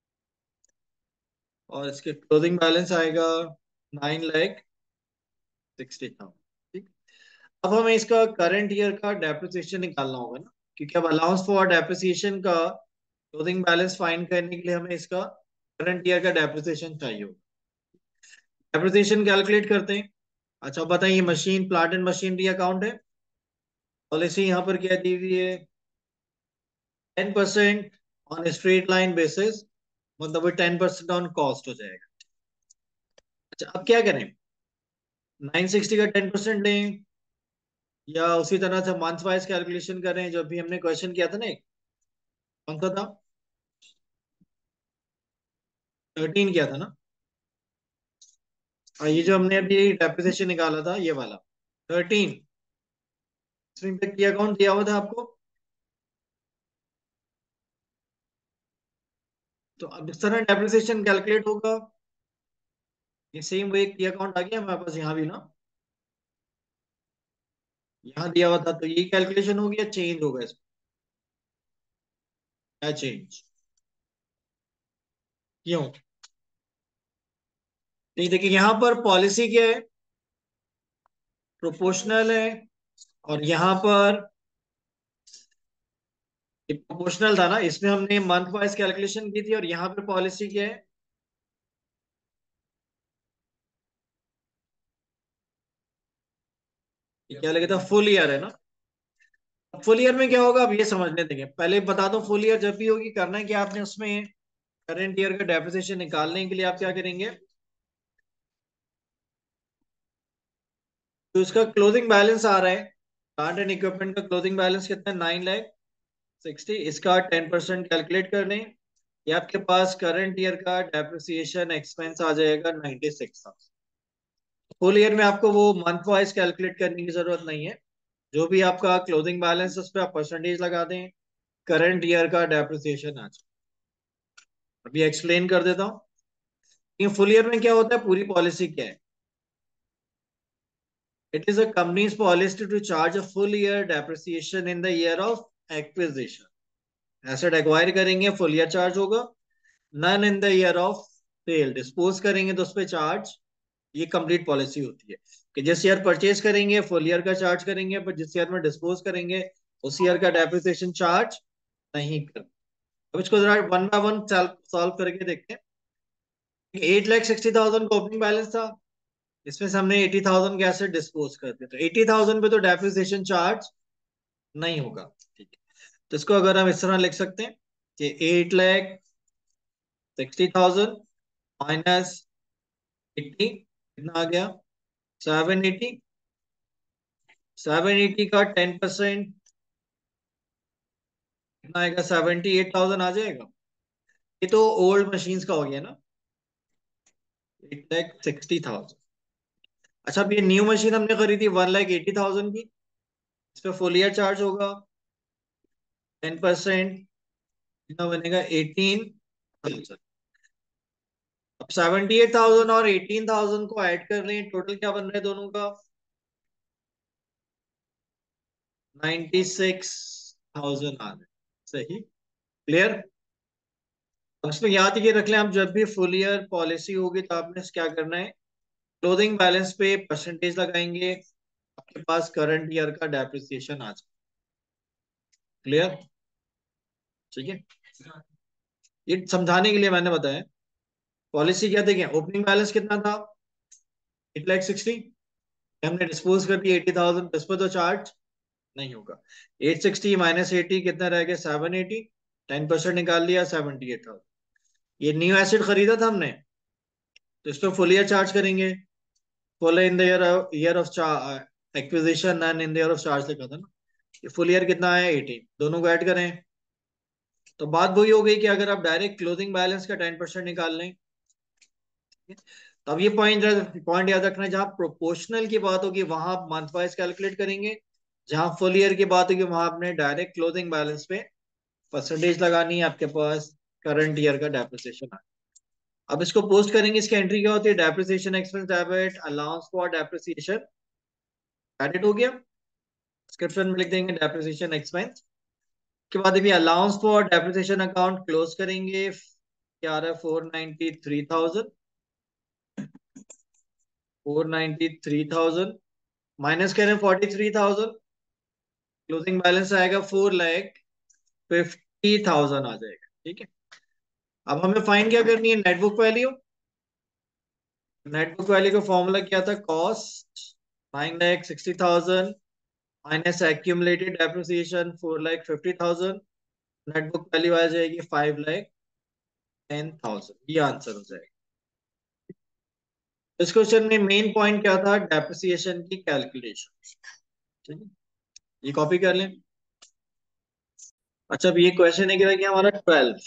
और इसके क्लोजिंग बैलेंस आएगा नाइन लाख सिक्सटी थाउजेंड। ठीक। अब हमें इसका करंट ईयर का डेप्रिसिएशन निकालना होगा ना, क्योंकि अब अलाउंस फॉर डेप्रिसिएशन का क्लोजिंग बैलेंस फाइंड करने के लिए हमें इसका करंट ईयर का डेप्रिसिएशन चाहिए होगा। डेप्रिसिएशन कैलकुलेट करते हैं। अच्छा बताइए, machine plant and machinery account है। पॉलिसी यहाँ पर क्या दी हुई है? Ten percent on straight line basis, मतलब वो टेन परसेंट ऑन कॉस्ट हो जाएगा। अच्छा, अब क्या करें? नाइन सिक्सटी का टेन परसेंट लें, या उसी तरह से मंथ वाइज कैलकुलेशन करें, जो भी हमने क्वेश्चन किया था ना एक, कौन सा था? थर्टीन किया था ना। और ये जो हमने अभी डेप्रिसिएशन निकाला था, ये वाला थर्टीन, इसमें पे किया अकाउंट दिया हुआ था आपको। तो अब इस तरह डेप्रिसिएशन कैलकुलेट होगा। ये सेम वे की अकाउंट आ गया हमारे पास यहाँ भी ना, यहाँ दिया हुआ था, तो ये कैलकुलेशन हो गया, चेंज होगा इसमें। क्या चेंज? क्यों? नहीं, देखिए यहाँ पर पॉलिसी क्या है? प्रोपोर्शनल है। और यहाँ पर प्रोपोर्शनल था ना, इसमें हमने मंथ वाइज कैलकुलेशन की थी, और यहाँ पर पॉलिसी क्या है? ये क्या लगे था? फुल ईयर है ना। फुल ईयर में क्या होगा, अब ये समझने देंगे। पहले बता दो, फुल ईयर जब भी होगी करना है कि आपने उसमें करंट ईयर का डेप्रिसिएशन निकालने के लिए आप क्या करेंगे? तो उसका क्लोजिंग बैलेंस आ रहा है, प्लांट एंड इक्विपमेंट का क्लोजिंग बैलेंस कितना है? Nine lakh sixty. इसका टेन परसेंट कैलकुलेट कर लें। ये आपके पास करंट ईयर का डेप्रिसिएशन एक्सपेंस आ जाएगा नाइन्टी सिक्स। फुल ईयर में आपको वो मंथ वाइज कैलकुलेट करने की जरूरत नहीं है। जो भी आपका क्लोजिंग बैलेंस है उस पर आप परसेंटेज लगा दें, करंट ईयर का डेप्रिसिएशन आ जाए। अभी एक्सप्लेन कर देता हूँ ये फुल ईयर में क्या होता है, पूरी पॉलिसी क्या है। It is a company's policy to charge a full year depreciation in the year of acquisition. Asset acquire करेंगे फुल ईयर चार्ज होगा। None in the year of sale, dispose करेंगे तो उस पर चार्ज। ये कंप्लीट पॉलिसी होती है कि जिस ईयर परचेज करेंगे फुल ईयर का चार्ज करेंगे, पर जिस ईयर में डिस्पोज करेंगे उस ईयर का डेप्रिसिएशन चार्ज नहीं कर। अब इसको जरा वन बाय वन सॉल्व करके देखते हैं। एट लाख सिक्सटी थाउजेंड का ओपनिंग बैलेंस था, इसमें से हमने एटी थाउजेंड के एसेट डिस्पोज कर दिया, तो एटी थाउजेंड पे तो डेप्रिसिएशन चार्ज नहीं होगा। ठीक है, तो इसको अगर हम इस तरह लिख सकते हैं कि eight lakh sixty thousand minus eighty कितना आ गया? Seven eighty. सेवन एटी का टेन परसेंट कितना आएगा? सेवेंटी एट थाउजेंड आ जाएगा। ये तो ओल्ड मशीन्स का हो गया ना, एट लाख सिक्सटी थाउजेंड। अच्छा, अब ये न्यू मशीन हमने खरीदी वन लाख एटी थाउजेंड की, इस पे फुल ईयर चार्ज होगा टेन परसेंट, कितना बनेगा? Eighteen thousand. अब सेवेंटी एट थाउजेंड और एटीन थाउजेंड को ऐड कर लें, टोटल क्या बन रहा है दोनों का? नाइन्टी सिक्स थाउजेंड आ रहा है। सही, क्लियर। अब इसमें याद ये रख लें, आप जब भी फुल ईयर पॉलिसी होगी तो आपने क्या करना है, क्लोजिंग बैलेंस पे परसेंटेज लगाएंगे, आपके पास करंट ईयर का डेप्रिसिएशन आ जाए। क्लियर? ठीक है, ये समझाने के लिए मैंने बताया। पॉलिसी क्या देखें, ओपनिंग बैलेंस कितना था? Eight lakh sixty. हमने डिस्पोज कर दिया एटी थाउजेंड, इस पर तो चार्ज नहीं होगा। एट सिक्सटी माइनस एटी कितना रह गया? Seven eighty. टेन परसेंट निकाल लिया, सेवेंटी एट थाउजेंड। ये न्यू एसिड खरीदा था हमने, तो इस पर फुल ईयर चार्ज करेंगे। Full in the year year of acquisition and in the year of charge लिखा था ना। ये फुल ईयर कितना है? एटी। दोनों को ऐड करें तो बात वही हो गई कि अगर आप डायरेक्ट क्लोजिंग बैलेंस का टेन परसेंट निकाल लें। तो अब ये पॉइंट पॉइंट याद रखना है, जहां प्रोपोर्शनल की बात होगी वहां आप मंथ वाइज कैलकुलेट करेंगे, जहां फुल ईयर की बात होगी वहां आपने डायरेक्ट क्लोजिंग बैलेंस पे परसेंटेज लगानी है, आपके पास करंट ईयर का डेप्रिसिएशन। अब इसको पोस्ट करेंगे, इसकी एंट्री क्या होती है? Depreciation expense debit, allowance for depreciation credit हो गया। डिस्क्रिप्शन में लिख देंगे डेप्रिसिएशन एक्सपेंस। के बाद अभी allowance for depreciation account close करेंगे, क्या आ रहा है? Four ninety three thousand. Four ninety three thousand minus करें forty three thousand, closing balance आएगा फोर लैख फिफ्टी थाउजेंड आ जाएगा। ठीक है, अब हमें फाइंड क्या करनी है? Net book value. नेटबुक वैल्यू का फॉर्मूला क्या था? Cost nine lakh sixty thousand minus accumulated depreciation four lakh fifty thousand. Net book value आ जाएगी फाइव लैख टेन थाउजेंड। ये आंसर हो जाएगा। इस क्वेश्चन में मेन पॉइंट क्या था? डेप्रिसिएशन की कैलकुलेशन। ठीक है, ये कॉपी कर लें। अच्छा, अब ये क्वेश्चन है कि हमारा ट्वेल्व,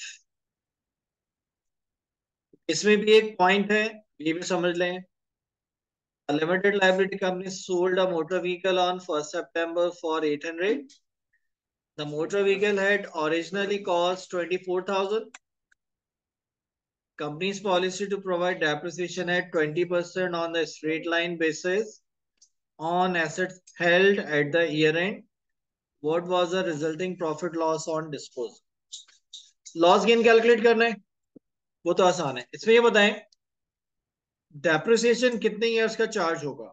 इसमें भी एक पॉइंट है, ये भी समझ लें। A limited liability company sold a motor vehicle on first September for eight hundred. The motor vehicle had originally cost twenty-four thousand. Company's policy to provide depreciation at twenty percent on the straight line basis on assets held at the year end. What was the resulting profit loss on disposal? Loss gain calculate करना है, वो तो आसान है। इसमें ये बताएं डेप्रिसिएशन कितने इयर्स का चार्ज होगा।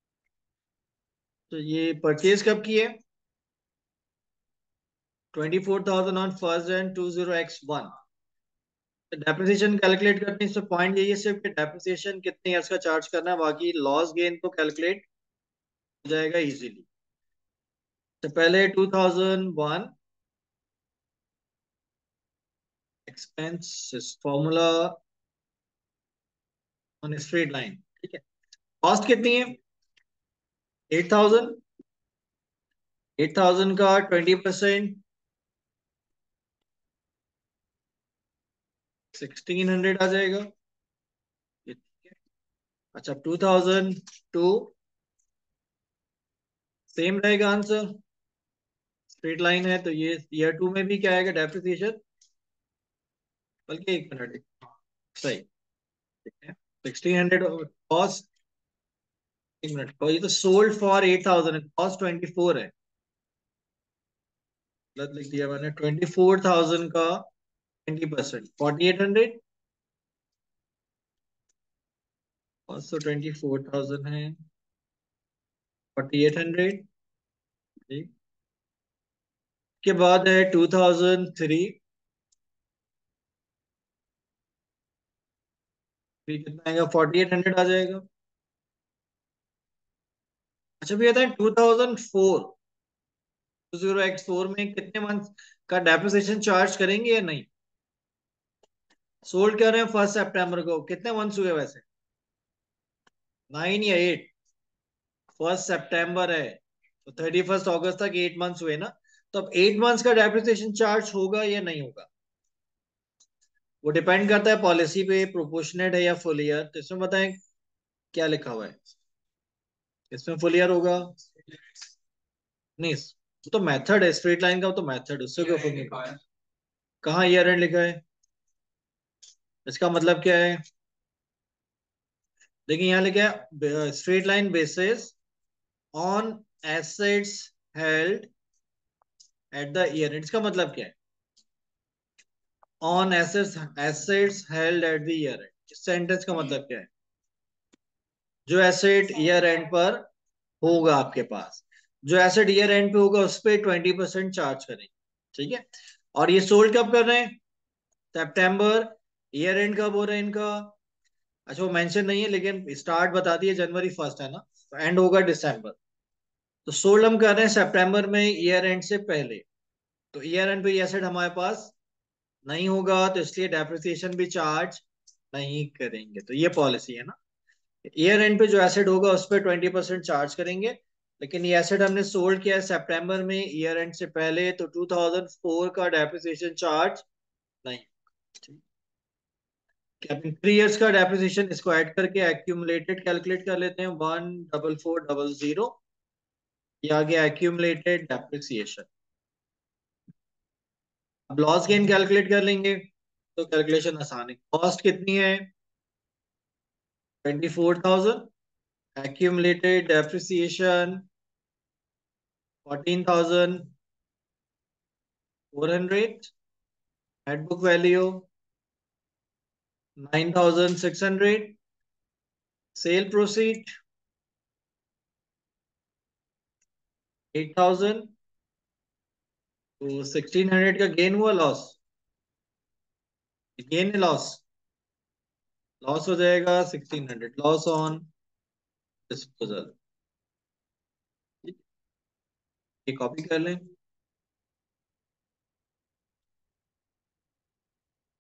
तो ये परचेज कब की है? Twenty four thousand on first and two zero x one. Depreciation calculate करते हैं, इससे पॉइंट यही है सिर्फ कि डेप्रिसिएशन कितने इयर्स का चार्ज करना है, बाकी लॉस गेन तो कैलकुलेट हो जाएगा इजीली। तो पहले two thousand one expense formula on straight line. ठीक है, कॉस्ट कितनी है? Eight thousand. एट थाउजेंड का ट्वेंटी परसेंट सिक्सटीन हंड्रेड आ जाएगा। ये ठीक है। अच्छा, टू थाउजेंड टू सेम रहेगा आंसर, स्ट्रेट लाइन है तो ये ईयर टू में भी क्या आएगा डेप्रिसिएशन, बल्कि एक मिनट, सही, ठीक है। सिक्सटीन हंड्रेड कॉस्ट, एक मिनट, और ये तो सोल्ड फॉर एट थाउजेंड है, कॉस्ट ट्वेंटी फोर है, गलत लिख दिया मैंने, ट्वेंटी फोर थाउजेंड का twenty percent forty eight hundred, cost तो ट्वेंटी फोर थाउजेंड है, फोर्टी एट हंड्रेड, ठीक। के बाद है टू थाउजेंड थ्री, फिर कितना आएगा, फोर्टी एट हंड्रेड आ जाएगा। अच्छा भैया था two thousand four, two zero x four में कितने मंथ का डेप्रिसिएशन चार्ज करेंगे या नहीं? सोल्ड कर रहे हैं फर्स्ट सितंबर को, कितने मंथ्स हुए वैसे, नाइन या एट? फर्स्ट सितंबर है तो थर्टी फर्स्ट अगस्त तक एट मंथ्स हुए ना, तो अब एट मंथ्स का डेप्रिसिएशन चार्ज होगा या नहीं होगा, वो डिपेंड करता है पॉलिसी पे, प्रोपोर्शनेट है या फुल ईयर। तो इसमें बताएं क्या लिखा हुआ है, इसमें फुल ईयर होगा, नहीं वो तो मेथड है, स्ट्रेट लाइन का वो तो मेथड, उससे कोई फर्क नहीं पड़ता। कहाँ ईयर एंड लिखा है, इसका मतलब क्या है, देखिए यहाँ लिखा है straight line basis on assets held at the year end, इसका मतलब क्या है, on assets assets held at the year end, इस सेंटेंस का मतलब क्या है, जो एसेट ईयर एंड पर होगा आपके पास, जो एसेट ईयर एंड पे होगा उस पर ट्वेंटी परसेंट चार्ज करेंगे, ठीक है। और ये सोल्ड कब कर रहे हैं, सितंबर, ईयर एंड कब हो रहा है इनका, अच्छा वो मेंशन नहीं है लेकिन स्टार्ट बताती है जनवरी फर्स्ट है ना, तो एंड होगा दिसंबर, तो सोल्ड हम कर रहे हैं सितंबर में ईयर एंड से पहले, तो ईयर एंड पे ये एसेट हमारे पास नहीं होगा, तो इसलिए डेप्रिसिएशन भी चार्ज नहीं करेंगे, तो ये पॉलिसी है ना, ईयर एंड पे जो एसेट होगा उस पर ट्वेंटी परसेंट चार्ज करेंगे, लेकिन ये एसेट हमने सोल्ड किया है सितंबर में ईयर एंड से पहले, तो टू थाउजेंड फोर का डेप्रिसिएशन चार्ज नहीं। थ्री इयर्स का डेप्रिसिएशन इसको ऐड करके एक्यूमुलेटेड कैलकुलेट कर लेते हैं, one double four double zero, ये आ गया एक्यूमुलेटेड डेप्रिसिएशन। अब लॉस गेन कैलकुलेट कर लेंगे, तो कैलकुलेशन आसान है, कॉस्ट कितनी है, twenty four thousand, accumulated depreciation fourteen thousand four hundred, net book value nine thousand six hundred, sale proceed eight thousand, तो सिक्सटीन हंड्रेड का गेन हुआ, लॉस, गेन है लॉस, लॉस हो जाएगा sixteen hundred, loss on disposal, ये कॉपी कर लें।